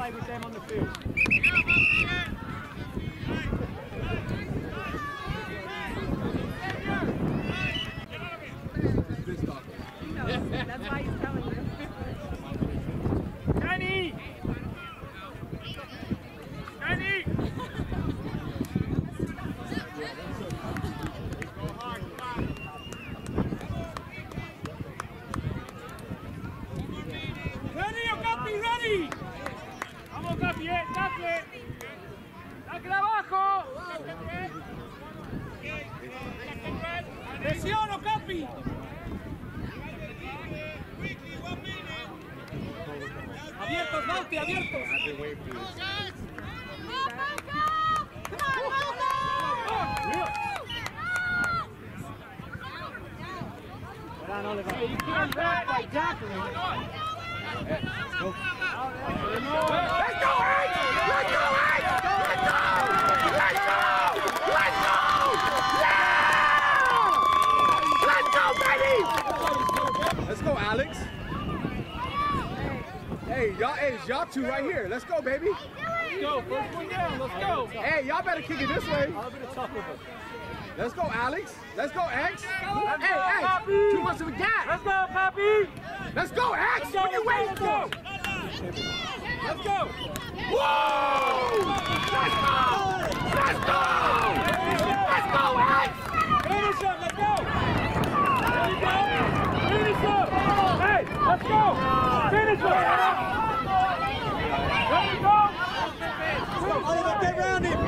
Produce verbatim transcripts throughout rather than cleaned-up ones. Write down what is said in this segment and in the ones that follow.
play with them on the field. That's why he's telling you. Danny! Danny! Ready, Ocapi, ready! Vamos, Ocapi, eh, tacle. Tacle abajo. Presión, Ocapi. Abiertos, Bauti, abiertos. Let's go, Hank! Let's go, Hank! Let's go! Let's go! Let's go! Yeah! Let's go, baby! Let's go, Alex. Hey, y'all, hey, y'all two right here. Let's go, baby. Let's go. First one down. Let's go. Hey, y'all better kick it this way. Let's go, Alex. Let's go, X. Let's hey, go, X. Poppy. Too much of a gap. Let's go, Poppy. Let's go, X. Let's go, what are you waiting for? Let's go. Whoa! Let's go. Let's go. Let's go, X. Finish up. Let's go. There you go. Finish up. Hey, let's go. Finish up. There you go. Oliver, get around him.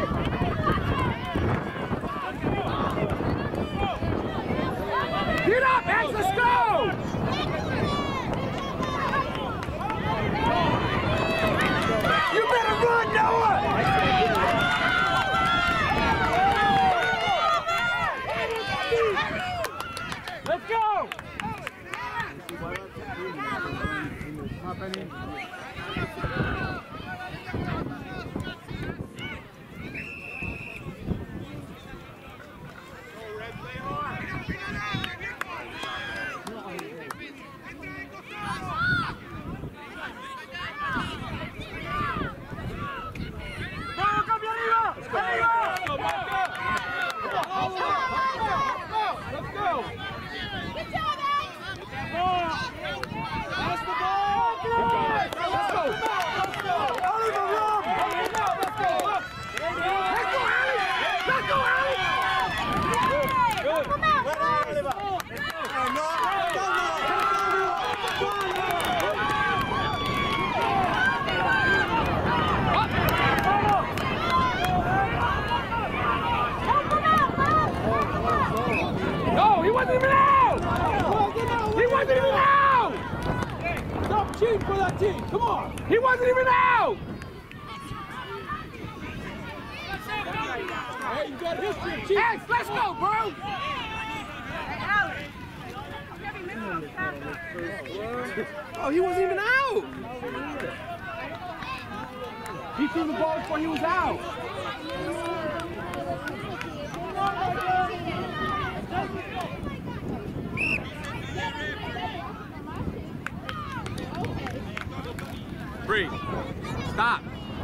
Get up, X, let's go! You better run, Noah! Let's go! Come on! He wasn't even out! Hey, you got history, Chief. X, let's go, bro! Oh, he wasn't even out! He threw the ball before he was out. Breathe. Stop.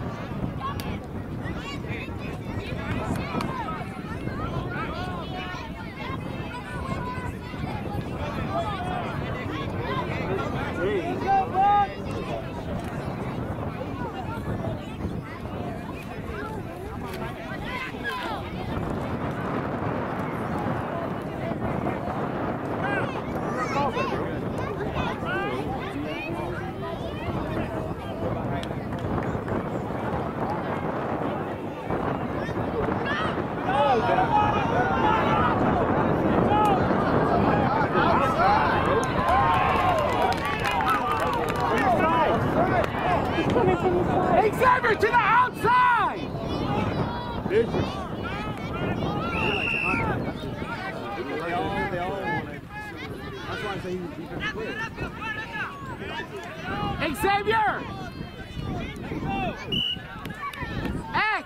Xavier to the outside! They all, they all want it. That's why I say he was defensive player. Xavier! X!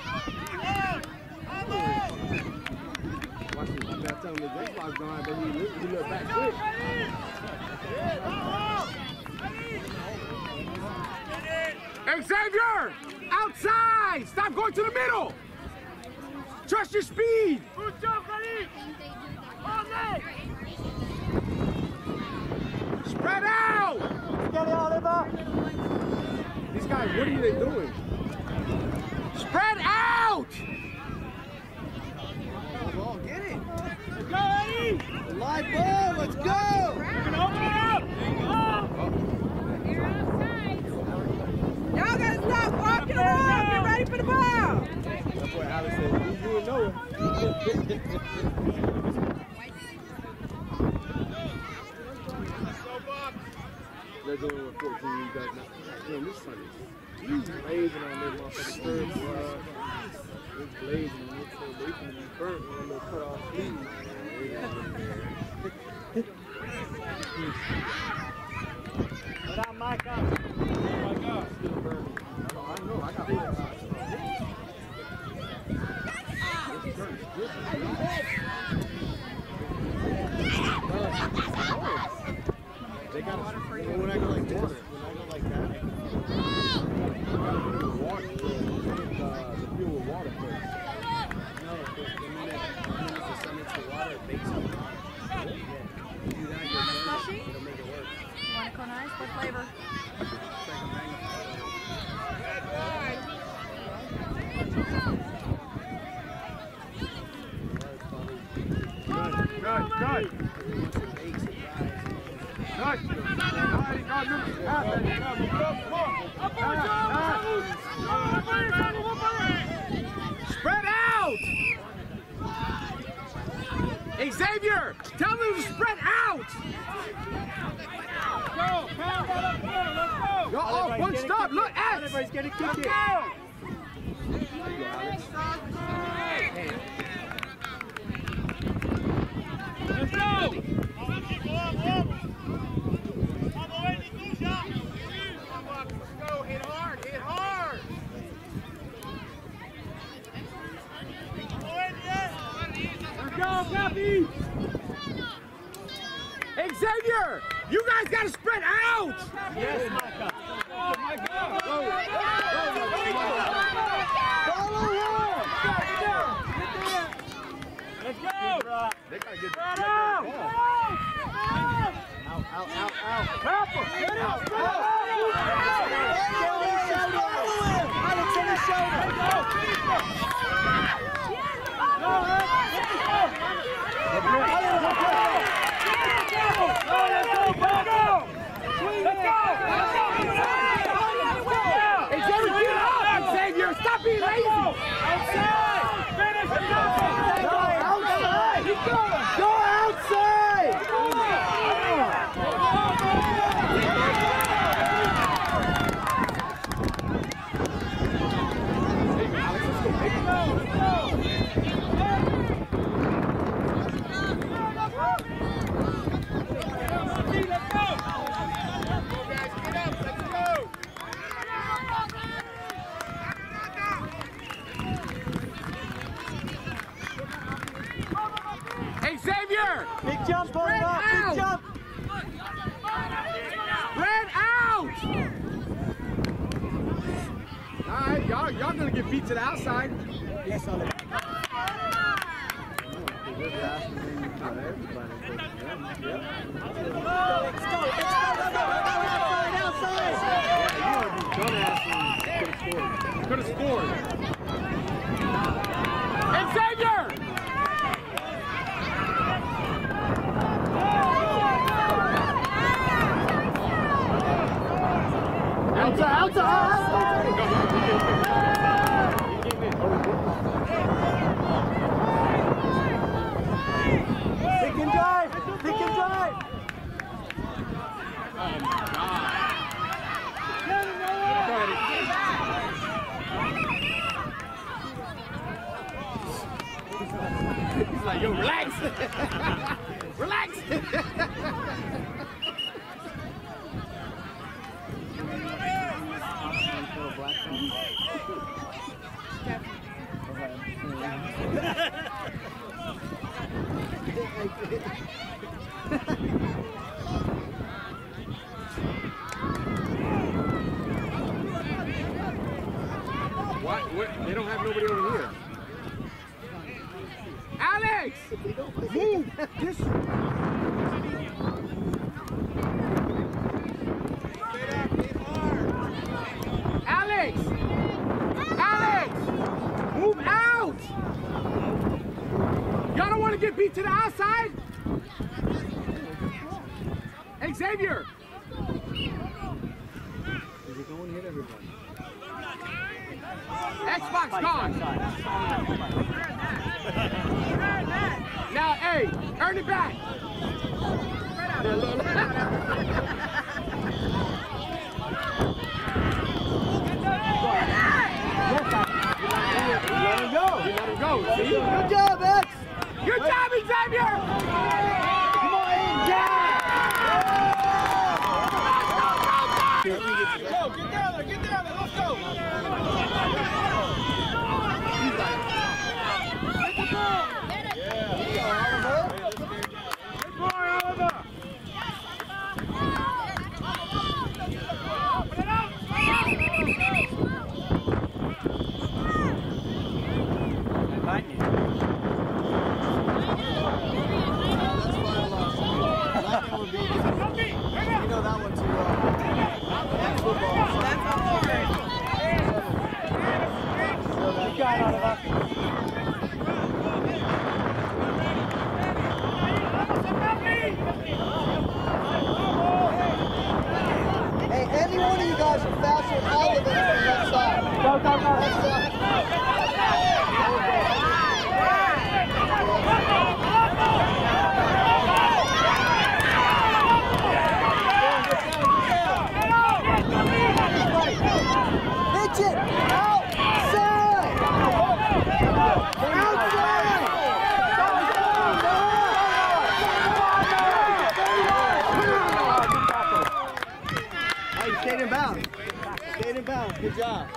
Watch this. I'm about to tell him the X lock's gone, but he looked, he looked back quick. Xavier! Outside! Stop going to the middle! Trust your speed! Good job, Khalid! On it! Spread out! Get it, Oliver! These guys, what are they doing? Spread out! Ball, get it! Let's go, Eddie! Live ball, let's go! We're gonna open it up! Y'all gotta stop walking around. Get ready for the ball. That's what Alex said. You didn't know it. They're doing with fourteen. You guys not. Man, this sun is he's blazing on this motherfucking curve, bro. It's blazing. It's so they can be burnt when they cut off sleeves. Put out Mike up. Mike up. Still burning. I know. I got it. They got water for you. When I go like this, when I go like that, the water, the, uh, the fuel with water first. No, the minute, the minute the sun hits the water, it bakes up the water. Yeah. You do that, you're Slushy? it'll make it work. Want a cone ice? What flavor? Second thing. Good, good, good. Once it bakes, it dries. Good. Alright, go, Luke. Pass it. Spread out! Xavier, tell them to spread out! Go! Pound that up there! Let's go! You're all bunched up. Look, X! Everybody's gonna kick Let's it! go! Let's go! Let's go, hit hard, hit hard! Let's go, Cappy! Xavier, you guys gotta spread out! Yes, Micah. Oh, my God. Go, go, Let's go! They gotta get Spread the out! ball. Out, out, out, out. Help him! Get out! Alex on his shoulder! Let's go! Finish him! Go, Alex! Let's go! Let's go! Let's go! Xavier, get up! Xavier, stop being lazy! Outside! Finish him! Go outside! Go outside! Xavier! Big jump, Spread Oliver! Big out! jump! Spread out! Alright, y'all y'all gonna get beat to the outside. Yes, Oliver. Let's go! Let's go! Outside! Outside! Could have scored. Xavier! Outside, outside! Pick and drive! Pick and drive! He's like, yo, relax. Relax. Alex, move. This. Alex, Alex, move out. Y'all don't want to get beat to the outside. Xavier. Is it going to hit everybody? Xbox gone. Now, hey, earn it back. Let him go. You let him go. See? Good job, X. Good job, Xavier. Come on, yeah. Go, get down there, get down there, let's go. Hey, any one of you guys are faster than all of them from the left side. Go, go, go. Left side. Pitch it! Outside! Outside! Hey, you stayed in bounds. Stayed in bounds. Good job.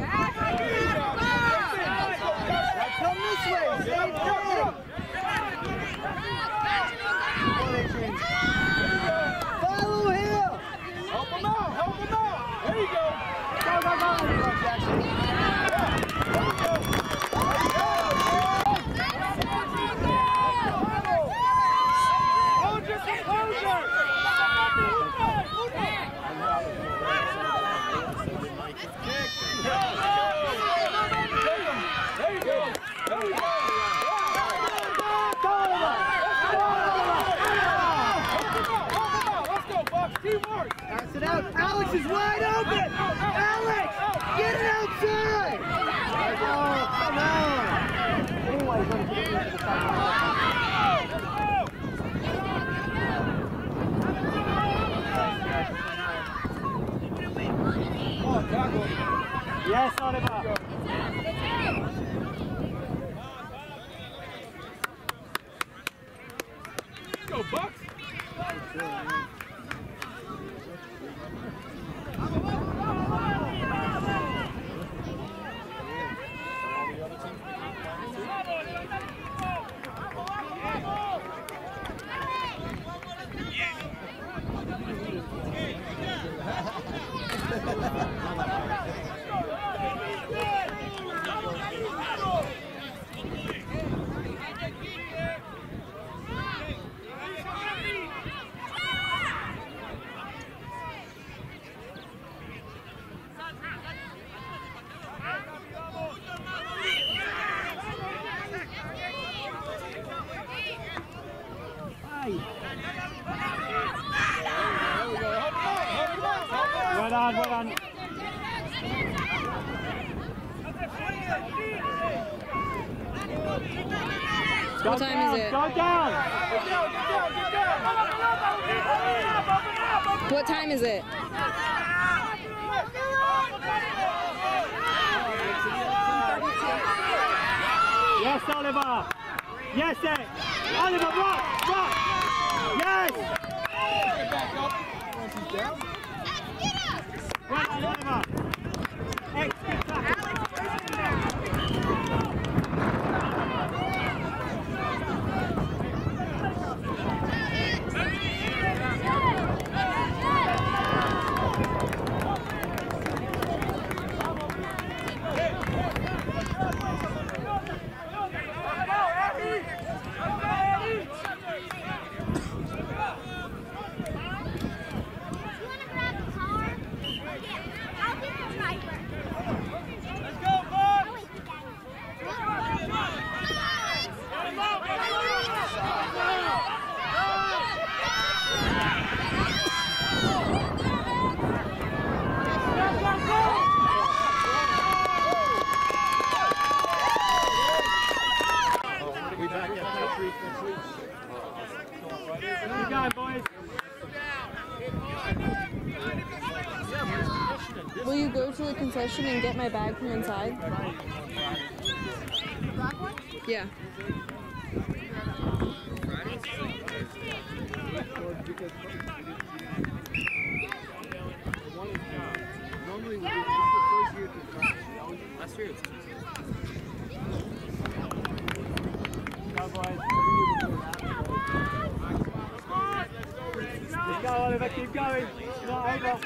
Come this way. Same thing. Follow him. Help him out, help him out. There you go. Go, go, go. Jackson. Hold your composure. There you go. There you go. Let's go, Bucks. Teamwork. Pass it out. Alex is wide open. Alex, get it outside. Oh, come on. Anyway, he's going to get into the Yes, Oliver. Let's go, Bucks. Well done, well done. Go What time down, is it? Go down. What time is it? Yes, Oliver. Yes, Ed. Oliver, rock, rock. Yes. Well done, Oliver. X, good tackle. Keep going, boys. Will you go to the concession and get my bag from inside? Yeah. Normally we do the first year to class. Last year it was Tuesday. Go, boys. Let's go, Oliver. Keep going. It's not over.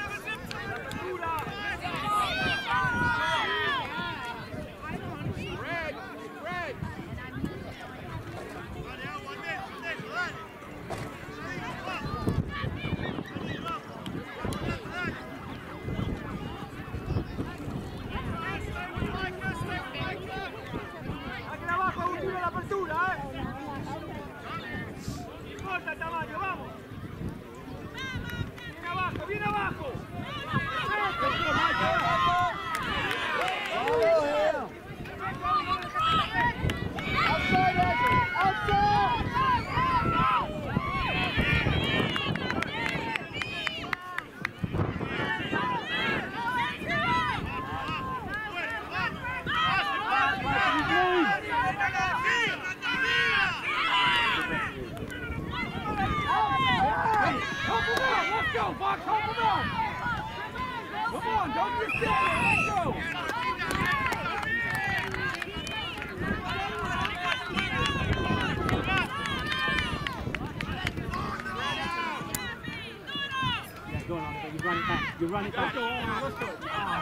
You run it back. Let's go.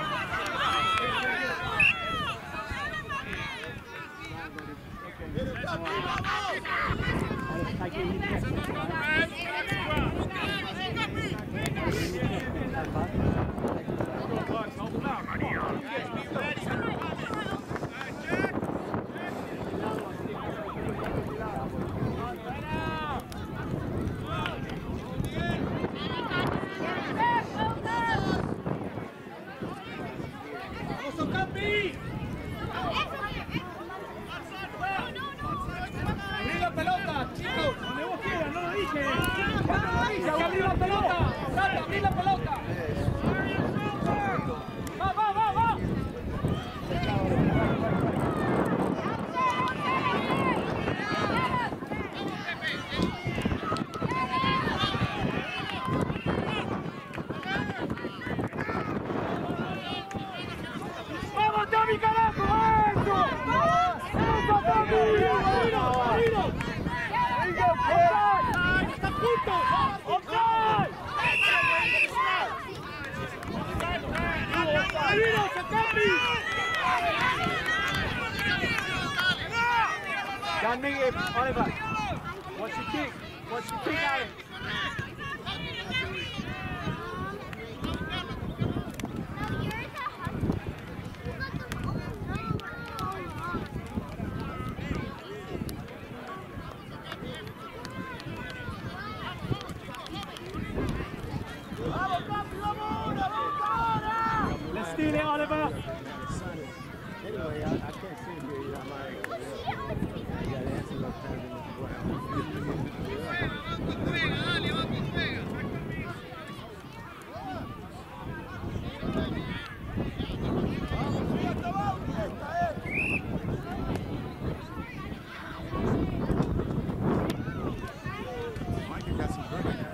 John Miguel, Oliver. Watch your kick. Watch your kick, Alex. Let's steal it, Oliver. Anyway, I, I can't sit here. I'm like, I got answers up there in Mike got some burn there.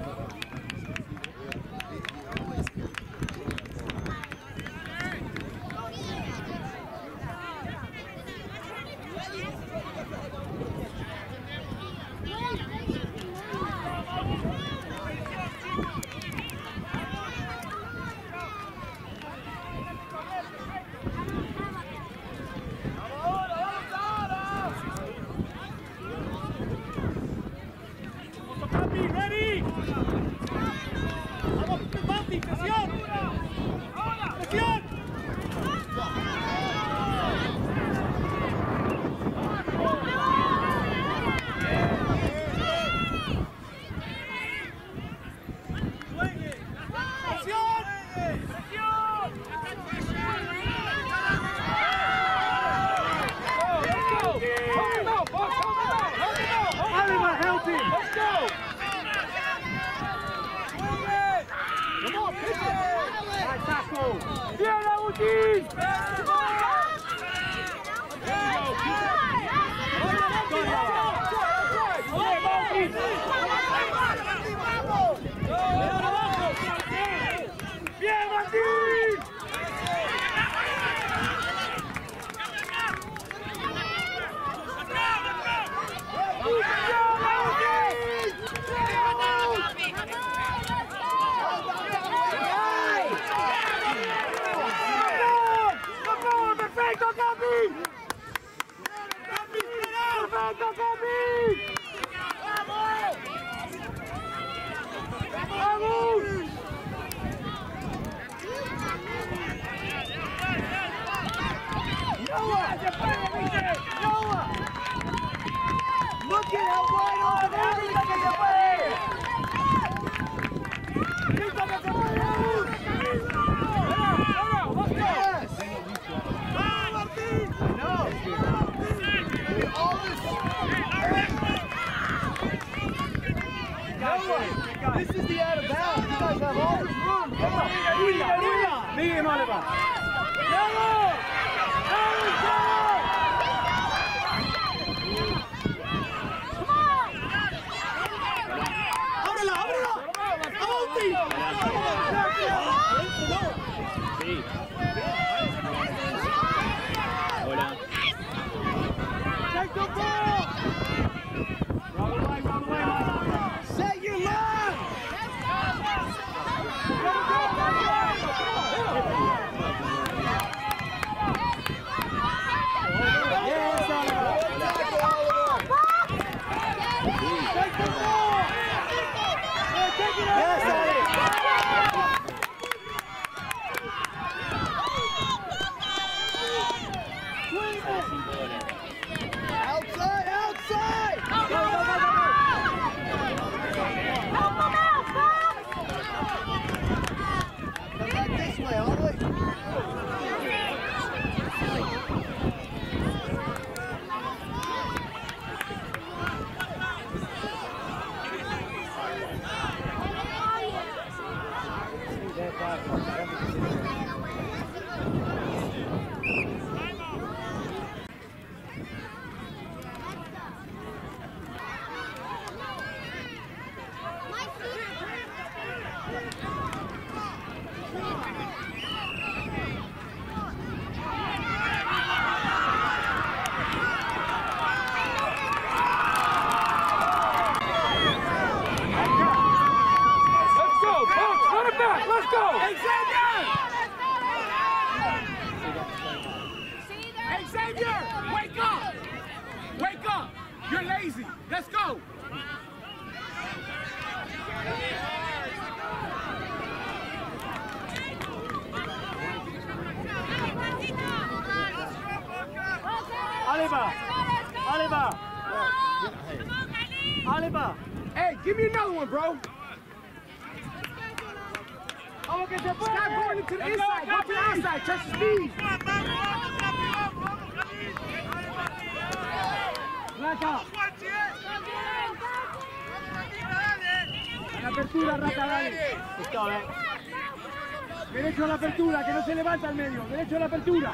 Ready? Vamos, Bambi, presión. Presión. Oliver, Let's go! Come on, pitch it! Nice tackle! Bien, Agustín! ¡Bien, Martín! ¡Perfecto, Capi! ¡Perfecto, Capi! ¡Vamos! ¡Vamos! Noah! Noah! Look at how wide open everybody is playing! He's like a foot! Yes! I know! All this... Noah! This is the out of bounds! You guys have all this room! Come on! Beat him, Oliver! Noah! Hola. Take the ball! Roll away, roll away, set your line! Yes, Oliver! Take the ball! Take it out! Yes, Oliver! Outside, outside! Go, go, go, go, go! Help them out, Bob! Come back this way, all the way. Let's go! Hey, Xavier! Hey, Xavier! Wake up! Wake up! You're lazy. Let's go! Oliver! Oliver! Oliver! Hey, give me another one, bro! Oh, okay, stop going into the inside. Go to the outside. Touch the speed. Rata. A la apertura, Rata, dale. Derecho a la apertura, que no se levanta al medio. Derecho a la apertura.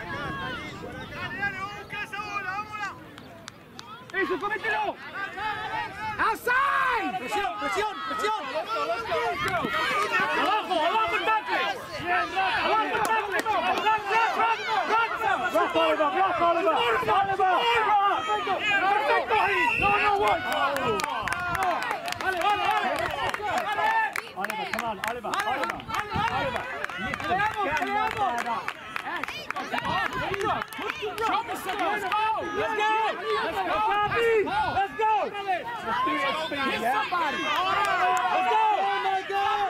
Eso, comételo. Outside. Presión, presión, presión. Abajo, abajo el tackle. Abajo el tackle. Rock Oliver, rock Oliver. Oliver. Perfecto ahí. No, no, one. Vale, vale, vale. Oliver, come on, Oliver. Oliver. Oliver. Peleamos, peleamos. Show me something. Let's go. Let's go. Let's go, Poppy. Let's go. Let's do it speed, yeah? Somebody. Let's go. Oh, my God.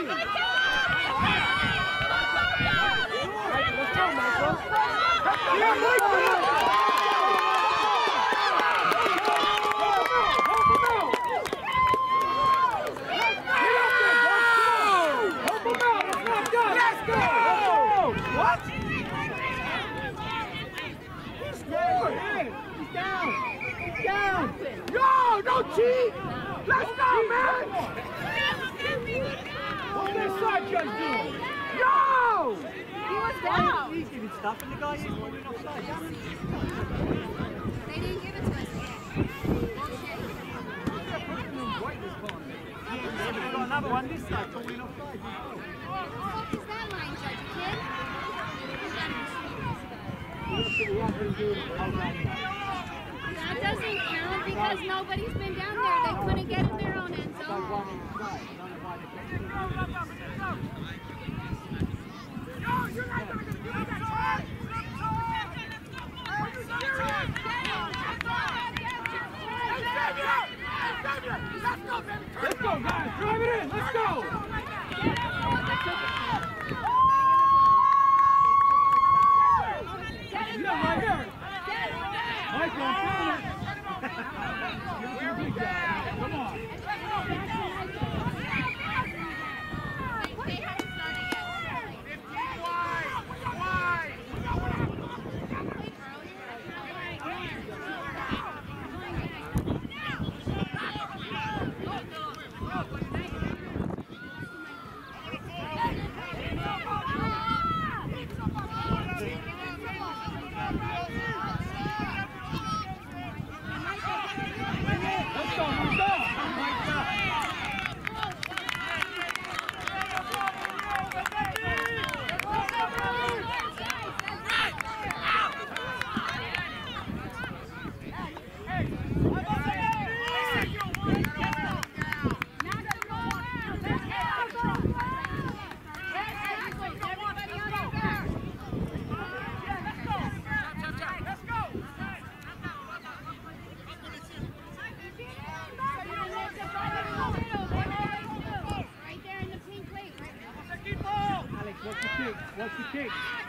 Let's go, Michael. Let's go. What? He's scored. He's down. He's down. No, don't cheat. Let's go, man! What's that side judge doing? Yo! He was down. He's giving stuff and the guy is wandering offside. They didn't give it to us yet. We've got another one this side, calling offside. What is that line, Judge? That doesn't count because nobody's been down there. They couldn't get in their own end zone. Let's go, guys. Drive it in. Let's go. Yeah, right here. Michael, I'm feeling it. You're a big guy. Come on. Watch the kick. Watch the kick.